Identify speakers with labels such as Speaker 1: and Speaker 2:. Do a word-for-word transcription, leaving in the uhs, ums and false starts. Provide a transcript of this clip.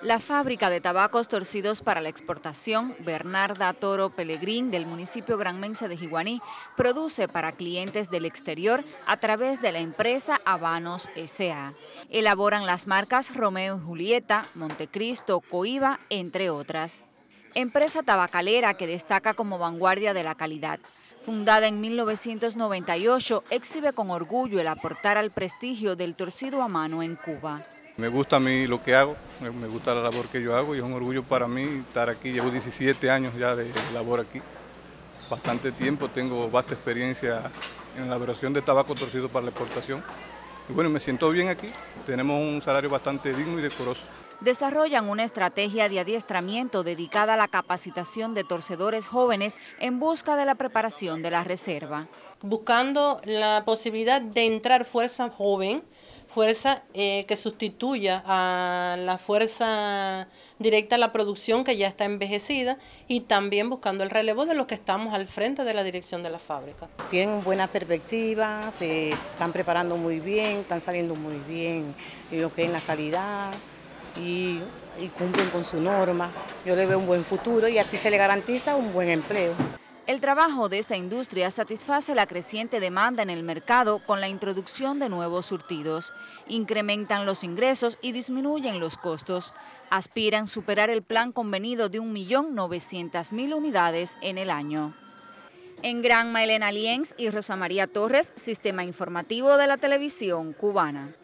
Speaker 1: La fábrica de tabacos torcidos para la exportación, Bernarda Toro Pelegrín, del municipio granmense de Jiguaní, produce para clientes del exterior a través de la empresa Habanos S A Elaboran las marcas Romeo y Julieta, Montecristo, Coiba, entre otras. Empresa tabacalera que destaca como vanguardia de la calidad. Fundada en mil novecientos noventa y ocho, exhibe con orgullo el aportar al prestigio del torcido a mano en Cuba.
Speaker 2: Me gusta a mí lo que hago, me gusta la labor que yo hago y es un orgullo para mí estar aquí. Llevo diecisiete años ya de labor aquí, bastante tiempo, tengo vasta experiencia en la elaboración de tabaco torcido para la exportación. Y bueno, me siento bien aquí, tenemos un salario bastante digno y decoroso.
Speaker 1: Desarrollan una estrategia de adiestramiento dedicada a la capacitación de torcedores jóvenes en busca de la preparación de la reserva.
Speaker 3: Buscando la posibilidad de entrar fuerza joven, fuerza eh, que sustituya a la fuerza directa a la producción que ya está envejecida y también buscando el relevo de los que estamos al frente de la dirección de la fábrica.
Speaker 4: Tienen buena perspectiva, se están preparando muy bien, están saliendo muy bien en lo que es la calidad y, y cumplen con su norma. Yo le veo un buen futuro y así se le garantiza un buen empleo.
Speaker 1: El trabajo de esta industria satisface la creciente demanda en el mercado con la introducción de nuevos surtidos. Incrementan los ingresos y disminuyen los costos. Aspiran superar el plan convenido de un millón novecientas mil unidades en el año. En Granma, Elena Lienz y Rosa María Torres, Sistema Informativo de la Televisión Cubana.